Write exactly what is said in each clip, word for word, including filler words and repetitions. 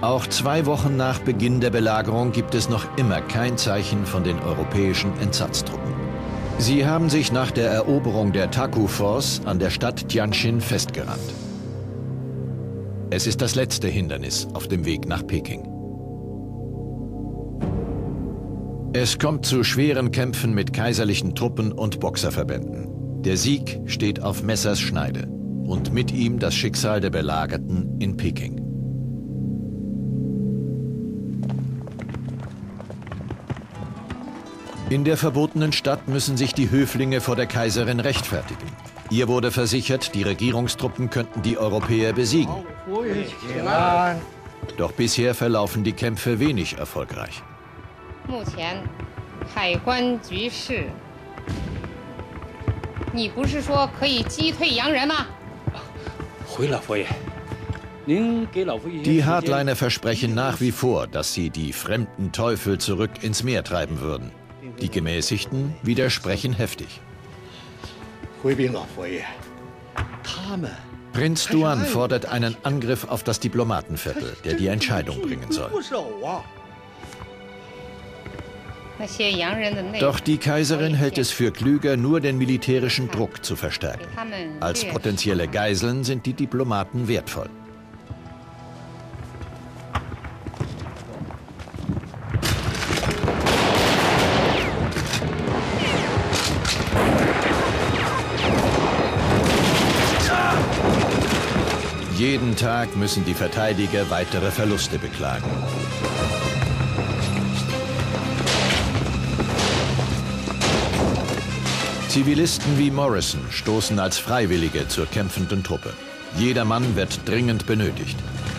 Auch zwei Wochen nach Beginn der Belagerung gibt es noch immer kein Zeichen von den europäischen Entsatztruppen. Sie haben sich nach der Eroberung der Taku Force an der Stadt Tianjin festgerannt. Es ist das letzte Hindernis auf dem Weg nach Peking. Es kommt zu schweren Kämpfen mit kaiserlichen Truppen und Boxerverbänden. Der Sieg steht auf Messers Schneide und mit ihm das Schicksal der Belagerten in Peking. In der verbotenen Stadt müssen sich die Höflinge vor der Kaiserin rechtfertigen. Ihr wurde versichert, die Regierungstruppen könnten die Europäer besiegen. Doch bisher verlaufen die Kämpfe wenig erfolgreich. Die Hardliner versprechen nach wie vor, dass sie die fremden Teufel zurück ins Meer treiben würden. Die Gemäßigten widersprechen heftig. Prinz Duan fordert einen Angriff auf das Diplomatenviertel, der die Entscheidung bringen soll. Doch die Kaiserin hält es für klüger, nur den militärischen Druck zu verstärken. Als potenzielle Geiseln sind die Diplomaten wertvoll. Jeden Tag müssen die Verteidiger weitere Verluste beklagen. Zivilisten wie Morrison stoßen als Freiwillige zur kämpfenden Truppe. Jeder Mann wird dringend benötigt.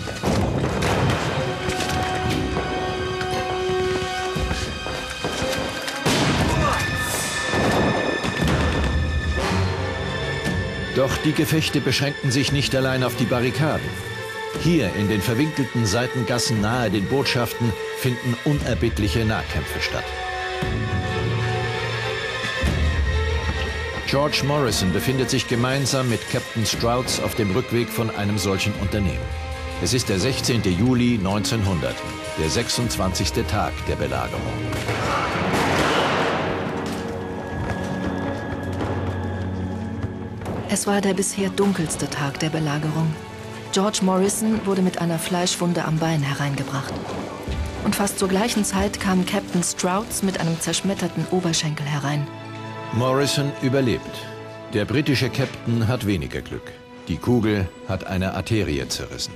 Doch die Gefechte beschränkten sich nicht allein auf die Barrikaden. Hier in den verwinkelten Seitengassen nahe den Botschaften finden unerbittliche Nahkämpfe statt. George Morrison befindet sich gemeinsam mit Captain Strouds auf dem Rückweg von einem solchen Unternehmen. Es ist der sechzehnte Juli neunzehnhundert, der sechsundzwanzigste Tag der Belagerung. Es war der bisher dunkelste Tag der Belagerung. George Morrison wurde mit einer Fleischwunde am Bein hereingebracht. Und fast zur gleichen Zeit kam Captain Strouds mit einem zerschmetterten Oberschenkel herein. Morrison überlebt. Der britische Captain hat weniger Glück. Die Kugel hat eine Arterie zerrissen.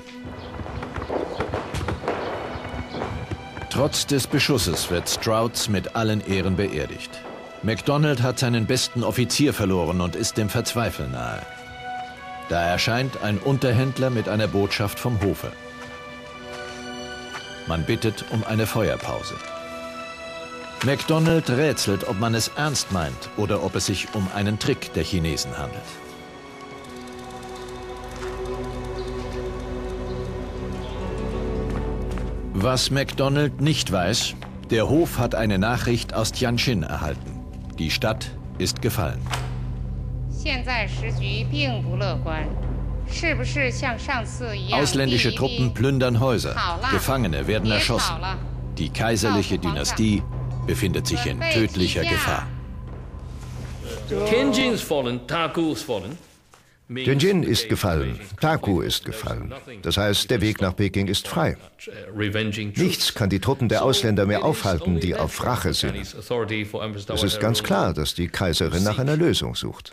Trotz des Beschusses wird Strouds mit allen Ehren beerdigt. MacDonald hat seinen besten Offizier verloren und ist dem Verzweifeln nahe. Da erscheint ein Unterhändler mit einer Botschaft vom Hofe. Man bittet um eine Feuerpause. MacDonald rätselt, ob man es ernst meint oder ob es sich um einen Trick der Chinesen handelt. Was MacDonald nicht weiß, der Hof hat eine Nachricht aus Tianjin erhalten. Die Stadt ist gefallen. Ausländische Truppen plündern Häuser. Gefangene werden erschossen. Die kaiserliche Dynastie befindet sich in tödlicher Gefahr. Tianjin ist gefallen, Taku ist gefallen. Das heißt, der Weg nach Peking ist frei. Nichts kann die Truppen der Ausländer mehr aufhalten, die auf Rache sind. Es ist ganz klar, dass die Kaiserin nach einer Lösung sucht.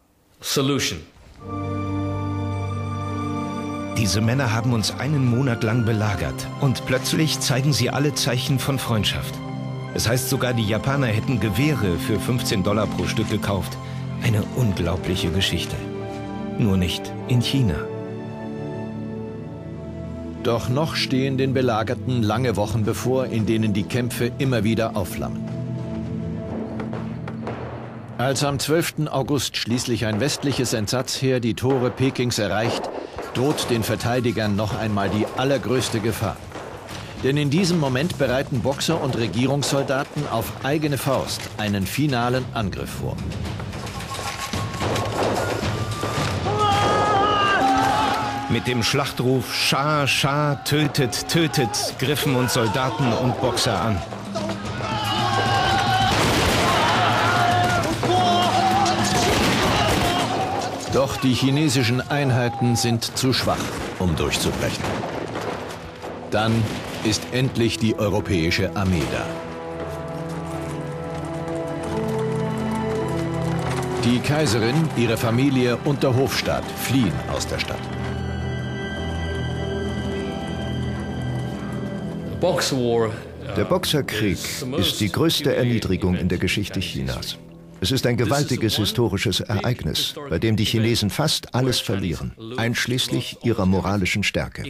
Diese Männer haben uns einen Monat lang belagert und plötzlich zeigen sie alle Zeichen von Freundschaft. Es heißt sogar, die Japaner hätten Gewehre für fünfzehn Dollar pro Stück gekauft. Eine unglaubliche Geschichte. Nur nicht in China. Doch noch stehen den Belagerten lange Wochen bevor, in denen die Kämpfe immer wieder aufflammen. Als am zwölften August schließlich ein westliches Entsatzheer die Tore Pekings erreicht, droht den Verteidigern noch einmal die allergrößte Gefahr. Denn in diesem Moment bereiten Boxer und Regierungssoldaten auf eigene Faust einen finalen Angriff vor. Mit dem Schlachtruf Schah, Schah, tötet, tötet, griffen uns Soldaten und Boxer an. Doch die chinesischen Einheiten sind zu schwach, um durchzubrechen. Dann ist endlich die europäische Armee da. Die Kaiserin, ihre Familie und der Hofstaat fliehen aus der Stadt. Der Boxerkrieg ist die größte Erniedrigung in der Geschichte Chinas. Es ist ein gewaltiges historisches Ereignis, bei dem die Chinesen fast alles verlieren, einschließlich ihrer moralischen Stärke.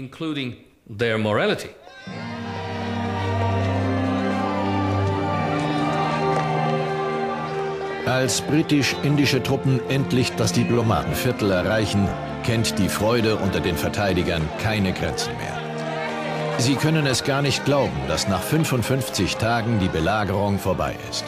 Als britisch-indische Truppen endlich das Diplomatenviertel erreichen, kennt die Freude unter den Verteidigern keine Grenzen mehr. Sie können es gar nicht glauben, dass nach fünfundfünfzig Tagen die Belagerung vorbei ist.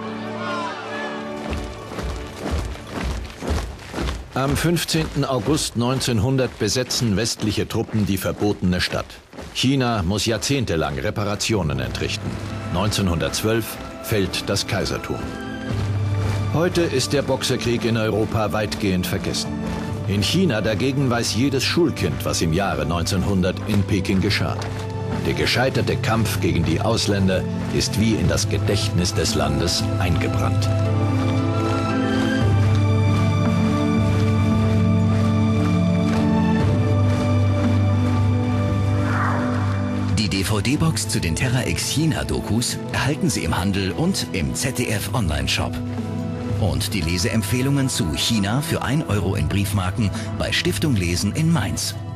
Am fünfzehnten August neunzehnhundert besetzen westliche Truppen die verbotene Stadt. China muss jahrzehntelang Reparationen entrichten. neunzehnhundertzwölf fällt das Kaisertum. Heute ist der Boxerkrieg in Europa weitgehend vergessen. In China dagegen weiß jedes Schulkind, was im Jahre neunzehnhundert in Peking geschah. Der gescheiterte Kampf gegen die Ausländer ist wie in das Gedächtnis des Landes eingebrannt. Die D V D-Box zu den Terra X China-Dokus erhalten Sie im Handel und im Z D F Online-Shop. Und die Leseempfehlungen zu China für ein Euro in Briefmarken bei Stiftung Lesen in Mainz.